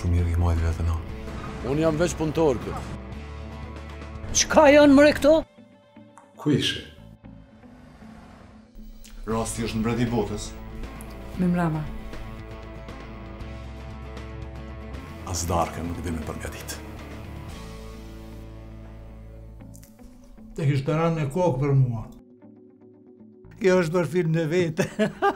shumë mirë i majtë vetë na. Unë jam veç punëtor kë. Çka janë mëre këto? Ku ishe? Rasti është mbreti i botës. Me mrama. As darkën nuk dhe me përgatit. Te kishtë të ranë në kokë për mua. Kjo është bërë film në vete.